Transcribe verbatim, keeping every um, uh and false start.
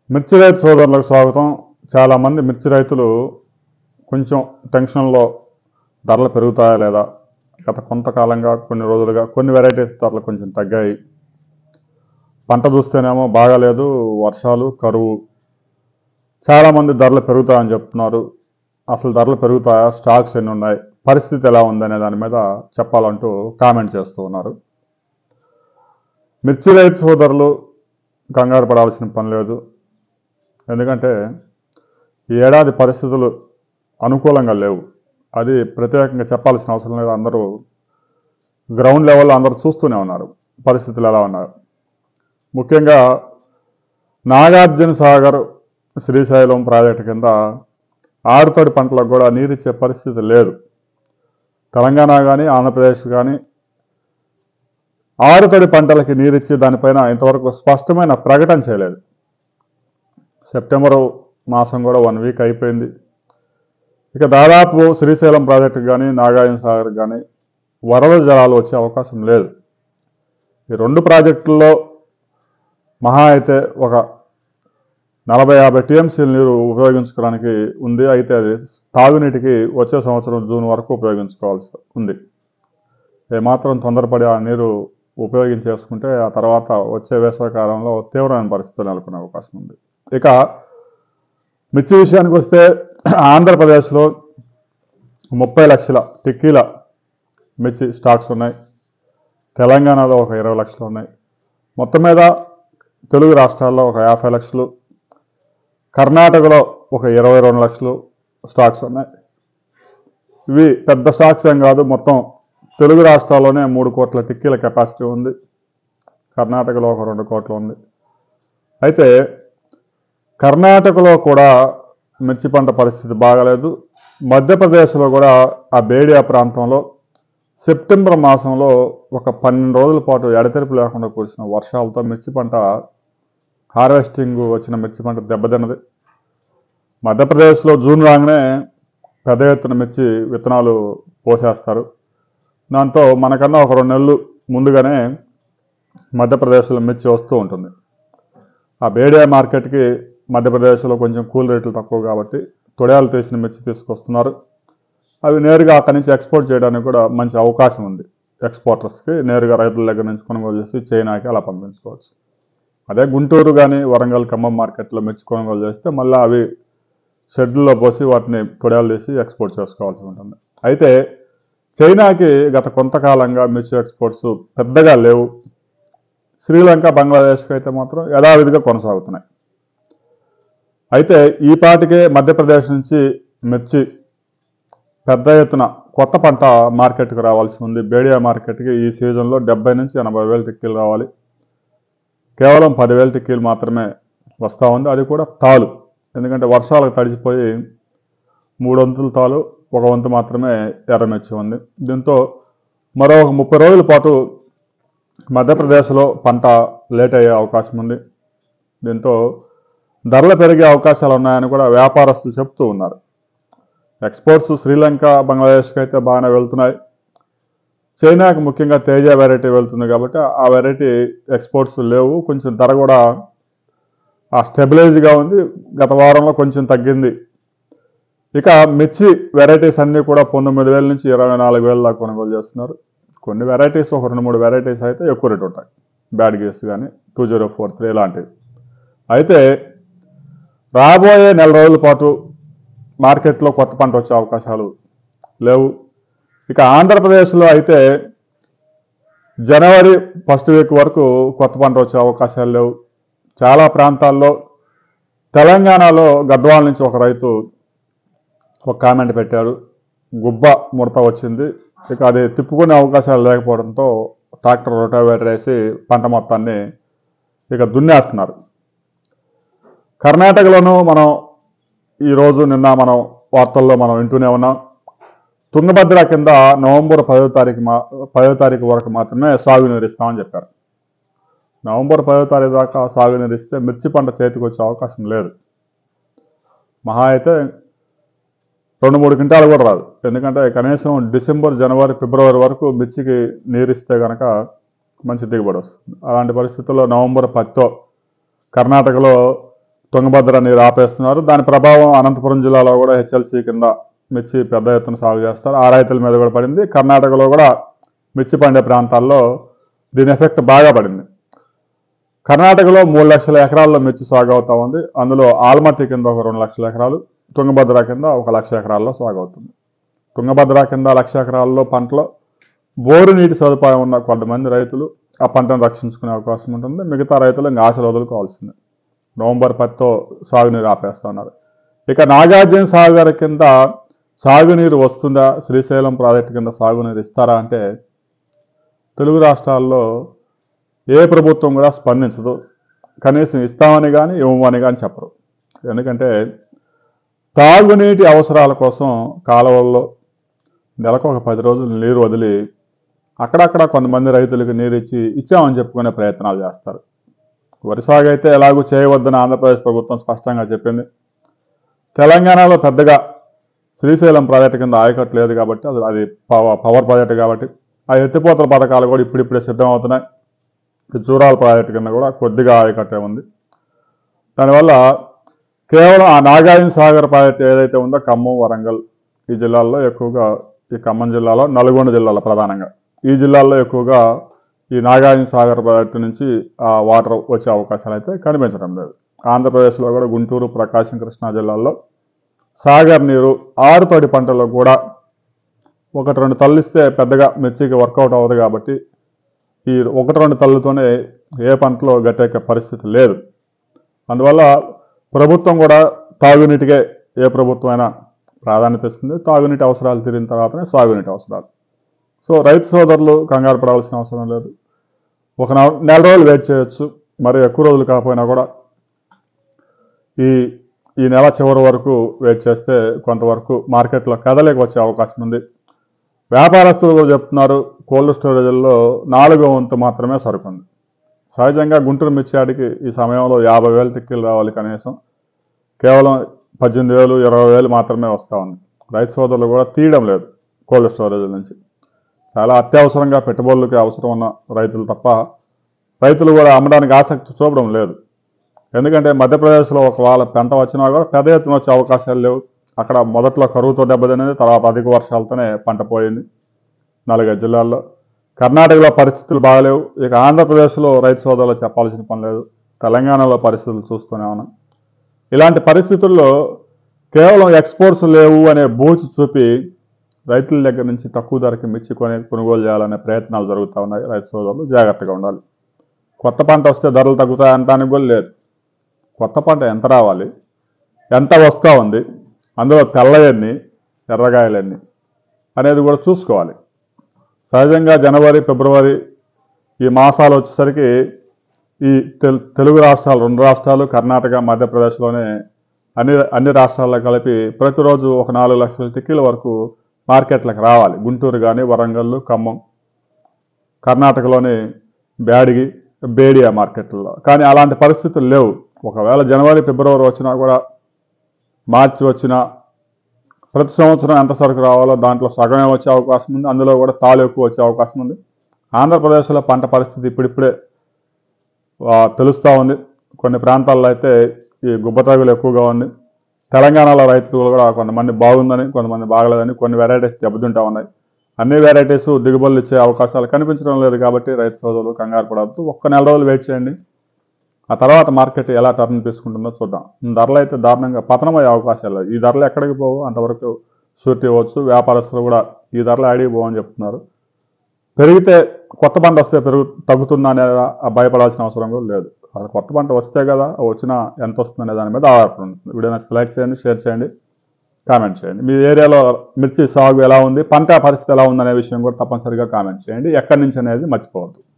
మిర్చి రైతు సోదరులకు స్వాగతం. చాలామంది మిర్చి రైతులు కొంచెం టెన్షన్లో ధరలు పెరుగుతాయా లేదా, గత కొంతకాలంగా కొన్ని రోజులుగా కొన్ని వెరైటీస్ ధరలు కొంచెం తగ్గాయి. పంట చూస్తేనేమో బాగాలేదు, వర్షాలు, కరువు. చాలామంది ధరలు పెరుగుతాయని చెప్తున్నారు. అసలు ధరలు పెరుగుతాయా, స్టాక్స్ ఎన్ని ఉన్నాయి, పరిస్థితి ఎలా ఉందనే దాని మీద చెప్పాలంటూ కామెంట్ చేస్తూ ఉన్నారు. మిర్చి రైతు సోదరులు కంగారు పడాల్సిన పని లేదు. ఎందుకంటే ఈ ఏడాది పరిస్థితులు అనుకూలంగా లేవు. అది ప్రత్యేకంగా చెప్పాల్సిన అవసరం లేదు. అందరూ గ్రౌండ్ లెవెల్లో అందరూ చూస్తూనే ఉన్నారు పరిస్థితులు ఎలా ఉన్నారు. ముఖ్యంగా నాగార్జున సాగర్ శ్రీశైలం ప్రాజెక్టు కింద ఆరుతడి పంటలకు కూడా నీరిచ్చే పరిస్థితి లేదు. తెలంగాణ కానీ ఆంధ్రప్రదేశ్ కానీ ఆరుతడి పంటలకి నీరిచ్చి దానిపైన ఇంతవరకు స్పష్టమైన ప్రకటన చేయలేదు. సెప్టెంబరు మాసం కూడా వన్ వీక్ అయిపోయింది. ఇక దాదాపు శ్రీశైలం ప్రాజెక్టుకు కానీ నాగార్జున సాగర్ కానీ వరద జలాలు వచ్చే అవకాశం లేదు. ఈ రెండు ప్రాజెక్టుల్లో మహా అయితే ఒక నలభై యాభై టీఎంసీల నీరు ఉపయోగించుకోవడానికి ఉంది. అయితే అది తాగునీటికి వచ్చే సంవత్సరం జూన్ వరకు ఉపయోగించుకోవాల్సి ఉంది. ఏమాత్రం తొందరపడి ఆ నీరు ఉపయోగించేసుకుంటే ఆ తర్వాత వచ్చే వేసవికాలంలో తీవ్రమైన పరిస్థితులు నెలకొనే అవకాశం ఉంది. ఇక మిర్చి విషయానికి వస్తే ఆంధ్రప్రదేశ్లో ముప్పై లక్షల టిక్కీల మిర్చి స్టాక్స్ ఉన్నాయి. తెలంగాణలో ఒక ఇరవై లక్షలు ఉన్నాయి. మొత్తం మీద తెలుగు రాష్ట్రాల్లో ఒక యాభై లక్షలు, కర్ణాటకలో ఒక ఇరవై రెండు లక్షలు స్టాక్స్ ఉన్నాయి. ఇవి పెద్ద స్టాక్స్ ఏం కాదు. మొత్తం తెలుగు రాష్ట్రాల్లోనే మూడు కోట్ల టిక్కీల కెపాసిటీ ఉంది. కర్ణాటకలో ఒక రెండు కోట్లు ఉంది. అయితే కర్ణాటకలో కూడా మిర్చి పంట పరిస్థితి బాగాలేదు. మధ్యప్రదేశ్లో కూడా ఆ బేడియా ప్రాంతంలో సెప్టెంబర్ మాసంలో ఒక పన్నెండు రోజుల పాటు ఎడతెరిపి లేకుండా కురిసిన వర్షాలతో మిర్చి పంట హార్వెస్టింగ్ వచ్చిన మిర్చి పంట దెబ్బతిన్నది. మధ్యప్రదేశ్లో జూన్ రాగానే పెద్ద ఎత్తున మిర్చి విత్తనాలు పోసేస్తారు. దాంతో మనకన్నా ఒక రెండు నెలలు ముందుగానే మధ్యప్రదేశ్లో మిర్చి వస్తూ ఉంటుంది. ఆ బేడియా మార్కెట్కి మధ్యప్రదేశ్లో కొంచెం కూల్ రేట్లు తక్కువ కాబట్టి తొడియాలు తీసిన మిర్చి తీసుకొస్తున్నారు. అవి నేరుగా అక్కడి నుంచి ఎక్స్పోర్ట్ చేయడానికి కూడా మంచి అవకాశం ఉంది. ఎక్స్పోర్టర్స్కి నేరుగా రైతుల దగ్గర నుంచి కొనుగోలు చేసి చైనాకి అలా పంపించుకోవచ్చు. అదే గుంటూరు కానీ వరంగల్, ఖమ్మం మార్కెట్లో మిర్చి కొనుగోలు చేస్తే మళ్ళీ అవి షెడ్యూల్లో పోసి వాటిని తొడియాలు తీసి ఎక్స్పోర్ట్ చేసుకోవాల్సి ఉంటుంది. అయితే చైనాకి గత కొంతకాలంగా మిర్చి ఎక్స్పోర్ట్స్ పెద్దగా లేవు. శ్రీలంక, బంగ్లాదేశ్కి అయితే మాత్రం యథావిధిగా కొనసాగుతున్నాయి. అయితే ఈ పాటికే మధ్యప్రదేశ్ నుంచి మిర్చి పెద్ద ఎత్తున కొత్త పంట మార్కెట్కి రావాల్సి ఉంది. బేడియా మార్కెట్కి ఈ సీజన్లో డెబ్బై నుంచి ఎనభై వేల టిక్కీలు రావాలి. కేవలం పదివేల టిక్కీలు మాత్రమే వస్తూ ఉంది. అది కూడా తాలు. ఎందుకంటే వర్షాలకు తడిసిపోయి మూడు వంతుల తాలు, ఒక వంతు మాత్రమే ఎర్రమిర్చి ఉంది. దీంతో మరో ముప్పై రోజుల పాటు మధ్యప్రదేశ్లో పంట లేట్ అయ్యే అవకాశం ఉంది. దీంతో ధరలు పెరిగే అవకాశాలు ఉన్నాయని కూడా వ్యాపారస్తులు చెప్తూ ఉన్నారు. ఎక్స్పోర్ట్స్ శ్రీలంక, బంగ్లాదేశ్కి అయితే బాగానే వెళ్తున్నాయి. చైనాకి ముఖ్యంగా తేజ వెరైటీ వెళ్తుంది కాబట్టి ఆ వెరైటీ ఎక్స్పోర్ట్స్ లేవు. కొంచెం ధర కూడా ఆ స్టెబిలైజ్గా ఉంది. గత వారంలో కొంచెం తగ్గింది. ఇక మిర్చి వెరైటీస్ అన్నీ కూడా పంతొమ్మిది వేల నుంచి ఇరవై నాలుగు వేల దాకా కొనుగోలు చేస్తున్నారు. కొన్ని వెరైటీస్ ఒక రెండు మూడు వెరైటీస్ అయితే ఎక్కువ రేటు ఉంటాయి. బ్యాడ్ గేస్ కానీ టూ జీరో ఫోర్ త్రీ ఇలాంటివి. అయితే రాబోయే నెల రోజుల పాటు మార్కెట్లో కొత్త పంట వచ్చే అవకాశాలు లేవు. ఇక ఆంధ్రప్రదేశ్లో అయితే జనవరి ఫస్ట్ వీక్ వరకు కొత్త పంట వచ్చే అవకాశాలు లేవు. చాలా ప్రాంతాల్లో తెలంగాణలో గద్వాల నుంచి ఒక రైతు ఒక కామెంట్ పెట్టారు. గుబ్బ ముడత వచ్చింది. ఇక అది తిప్పుకునే అవకాశాలు లేకపోవడంతో ట్రాక్టర్ రోటావేటర్ వేసి పంట మొత్తాన్ని ఇక దున్నేస్తున్నారు. కర్ణాటకలోనూ మనం ఈరోజు నిన్న మనం వార్తల్లో మనం వింటూనే ఉన్నాం. తుంగభద్ర కింద నవంబర్ పదో తారీఖు మా పదో తారీఖు వరకు మాత్రమే సాగునీరు ఇస్తామని చెప్పారు. నవంబర్ పదో తారీఖు దాకా సాగునీరు ఇస్తే మిర్చి పంట చేతికి వచ్చే అవకాశం లేదు. మహా అయితే రెండు మూడు క్వింటాలు కూడా రాదు. ఎందుకంటే కనీసం డిసెంబర్, జనవరి, ఫిబ్రవరి వరకు మిర్చికి నీరిస్తే కనుక మంచి దిగుబడి వస్తుంది. అలాంటి పరిస్థితుల్లో నవంబర్ పదితో కర్ణాటకలో తుంగభద్ర నీరు ఆపేస్తున్నారు. దాని ప్రభావం అనంతపురం జిల్లాలో కూడా హెచ్ఎల్సీ కింద మిర్చి పెద్ద ఎత్తున సాగు చేస్తారు. ఆ రైతుల మీద కూడా పడింది. కర్ణాటకలో కూడా మిర్చి పండే ప్రాంతాల్లో దీని ఎఫెక్ట్ బాగా పడింది. కర్ణాటకలో మూడు లక్షల ఎకరాల్లో మిర్చి సాగు అవుతా ఉంది. అందులో ఆల్మట్టి కింద ఒక రెండు లక్షల ఎకరాలు, తుంగభద్ర కింద ఒక లక్ష ఎకరాల్లో సాగు అవుతుంది. తుంగభద్ర కింద లక్ష ఎకరాల్లో పంటలో బోరు నీటి సదుపాయం ఉన్న కొంతమంది రైతులు ఆ పంటను రక్షించుకునే అవకాశం ఉంటుంది. మిగతా రైతులు ఇంకా ఆశలు వదులుకోవాల్సిందే. నవంబర్ పదితో సాగునీరు ఆపేస్తున్నారు. ఇక నాగార్జున సాగర్ కింద సాగునీరు వస్తుందా, శ్రీశైలం ప్రాజెక్టు కింద సాగునీరు ఇస్తారా అంటే తెలుగు రాష్ట్రాల్లో ఏ ప్రభుత్వం కూడా స్పందించదు. కనీసం ఇస్తామని కానీ ఇవ్వమని కానీ చెప్పరు. ఎందుకంటే తాగునీటి అవసరాల కోసం కాలువల్లో నెలకు ఒక పది రోజులు నీరు వదిలి అక్కడక్కడ కొంతమంది రైతులకు నీరు ఇచ్చి ఇచ్చామని చెప్పుకునే ప్రయత్నాలు చేస్తారు. వరి సాగు అయితే ఎలాగూ చేయవద్దని ఆంధ్రప్రదేశ్ ప్రభుత్వం స్పష్టంగా చెప్పింది. తెలంగాణలో పెద్దగా శ్రీశైలం ప్రాజెక్టు కింద ఆయకట్టు లేదు కాబట్టి అది అది పవర్ ప్రాజెక్టు కాబట్టి ఆ ఎత్తిపోతల పథకాలు కూడా ఇప్పుడిప్పుడే సిద్ధమవుతున్నాయి. జూరాల ప్రాజెక్టు కింద కూడా కొద్దిగా ఆయకట్టే ఉంది. దానివల్ల కేవలం ఆ నాగార్జున సాగర్ ప్రాజెక్టు ఏదైతే ఉందో ఖమ్మం, వరంగల్ ఈ జిల్లాల్లో ఎక్కువగా, ఈ ఖమ్మం జిల్లాలో, నల్గొండ జిల్లాలో ప్రధానంగా ఈ జిల్లాల్లో ఎక్కువగా ఈ నాగార్జున సాగర్ ప్రాజెక్టు నుంచి ఆ వాటర్ వచ్చే అవకాశాలు అయితే కనిపించడం లేదు. ఆంధ్రప్రదేశ్లో కూడా గుంటూరు, ప్రకాశం, కృష్ణా జిల్లాల్లో సాగర్ నీరు ఆరుతడి పంటల్లో కూడా ఒకటి రెండు తల్లిస్తే పెద్దగా మిర్చికి వర్కౌట్ అవ్వదు కాబట్టి ఈ ఒకటి రెండు తల్లుతోనే ఏ పంటలో గట్టెక్కే పరిస్థితి లేదు. అందువల్ల ప్రభుత్వం కూడా తాగునీటికే ఏ ప్రభుత్వం అయినా ప్రాధాన్యత ఇస్తుంది. తాగునీటి అవసరాలు తీరిన తర్వాతనే సాగునీటి అవసరాలు. సో రైతు సోదరులు కంగారు పడాల్సిన అవసరం లేదు. ఒక నెల రోజులు వెయిట్ చేయొచ్చు. మరి ఎక్కువ రోజులు కాకపోయినా కూడా ఈ ఈ నెల చివరి వరకు వెయిట్ చేస్తే కొంతవరకు మార్కెట్లో కదలేక వచ్చే అవకాశం ఉంది. వ్యాపారస్తులు కూడా చెప్తున్నారు కోల్డ్ స్టోరేజ్ల్లో నాలుగో వంతు మాత్రమే సరుకుంది. సహజంగా గుంటూరు మిర్చియాడికి ఈ సమయంలో యాభై వేలు టిక్కీలు రావాలి. కనీసం కేవలం పద్దెనిమిది వేలు ఇరవై వేలు మాత్రమే వస్తూ ఉంది. రైతు సోదరులు కూడా తీయడం లేదు కోల్డ్ స్టోరేజ్ నుంచి. చాలా అత్యవసరంగా పెట్టుబడులకి అవసరం ఉన్న రైతులు తప్ప రైతులు కూడా అమ్మడానికి ఆసక్తి చూపడం లేదు. ఎందుకంటే మధ్యప్రదేశ్లో ఒకవేళ పంట వచ్చినా కూడా పెద్ద ఎత్తున వచ్చే అవకాశాలు లేవు. అక్కడ మొదట్లో కరువుతో దెబ్బతినేది, తర్వాత అధిక వర్షాలతోనే పంట పోయింది నాలుగైదు జిల్లాల్లో. కర్ణాటకలో పరిస్థితులు బాగలేవు. ఇక ఆంధ్రప్రదేశ్లో రైతు సోదరులు చెప్పాల్సిన పని లేదు. తెలంగాణలో పరిస్థితులు చూస్తూనే ఉన్నాం. ఇలాంటి పరిస్థితుల్లో కేవలం ఎక్స్పోర్ట్స్ లేవు అనే బూచి చూపి రైతుల దగ్గర నుంచి తక్కువ ధరకి మిర్చి కొని కొనుగోలు చేయాలనే ప్రయత్నాలు జరుగుతూ ఉన్నాయి. రైతు సోదరులు జాగ్రత్తగా ఉండాలి. కొత్త పంట వస్తే ధరలు తగ్గుతాయి అంటానికి కూడా లేదు. కొత్త పంట ఎంత రావాలి, ఎంత వస్తూ ఉంది, అందులో తెల్లయన్ని ఎర్రగాయలన్నీ అనేది కూడా చూసుకోవాలి. సహజంగా జనవరి, ఫిబ్రవరి ఈ మాసాలు వచ్చేసరికి ఈ తెలుగు రాష్ట్రాలు, రెండు రాష్ట్రాలు, కర్ణాటక, మధ్యప్రదేశ్లోనే అన్ని అన్ని రాష్ట్రాల్లో కలిపి ప్రతిరోజు ఒక నాలుగు లక్షల టిక్కీల వరకు మార్కెట్లకు రావాలి. గుంటూరు కానీ, వరంగల్, ఖమ్మం, కర్ణాటకలోని బ్యాడిగి, బేడియా మార్కెట్లలో. కానీ అలాంటి పరిస్థితులు లేవు. ఒకవేళ జనవరి, ఫిబ్రవరి వచ్చినా కూడా, మార్చి వచ్చినా ప్రతి సంవత్సరం ఎంత సరుకు రావాలో దాంట్లో సగమే వచ్చే అవకాశం ఉంది. అందులో కూడా తాలు ఎక్కువ వచ్చే అవకాశం ఉంది. ఆంధ్రప్రదేశ్లో పంట పరిస్థితి ఇప్పుడిప్పుడే తెలుస్తూ ఉంది. కొన్ని ప్రాంతాల్లో అయితే ఈ గుబ్బతగులు ఎక్కువగా ఉంది. తెలంగాణలో రైతులు కూడా కొంతమంది బాగుందని, కొంతమంది బాగలేదని, కొన్ని వెరైటీస్ దెబ్బతింటూ ఉన్నాయి. అన్ని వెరైటీస్ దిగుబడులు ఇచ్చే అవకాశాలు కనిపించడం లేదు. కాబట్టి రైతు సోదరులు కంగారు పడవద్దు. ఒక్క నెల రోజులు వెయిట్ చేయండి. ఆ తర్వాత మార్కెట్ ఎలా టర్న్ తీసుకుంటుందో చూద్దాం. ధరలు అయితే దారుణంగా పతనమయ్యే అవకాశాలు లేదు. ఈ ధరలు ఎక్కడికి పోవు, అంతవరకు షూరిటీ ఇవ్వచ్చు. వ్యాపారస్తులు కూడా ఈ ధరలు ఆడికి పోవని చెప్తున్నారు. పెరిగితే కొత్త పంట వస్తే పెరుగు తగ్గుతుందా అనేది భయపడాల్సిన అవసరం కూడా లేదు. అసలు కొత్త పంట వస్తే కదా వచ్చినా ఎంత వస్తుంది అనే దాని మీద ఆధారపడి ఉంటుంది. వీడియో నచ్చితే లైక్ చేయండి, షేర్ చేయండి, కామెంట్ చేయండి. మీ ఏరియాలో మిర్చి సాగు ఎలా ఉంది, పంట పరిస్థితి ఎలా ఉందనే విషయం కూడా తప్పనిసరిగా కామెంట్ చేయండి. ఎక్కడి నుంచి అనేది మర్చిపోవద్దు.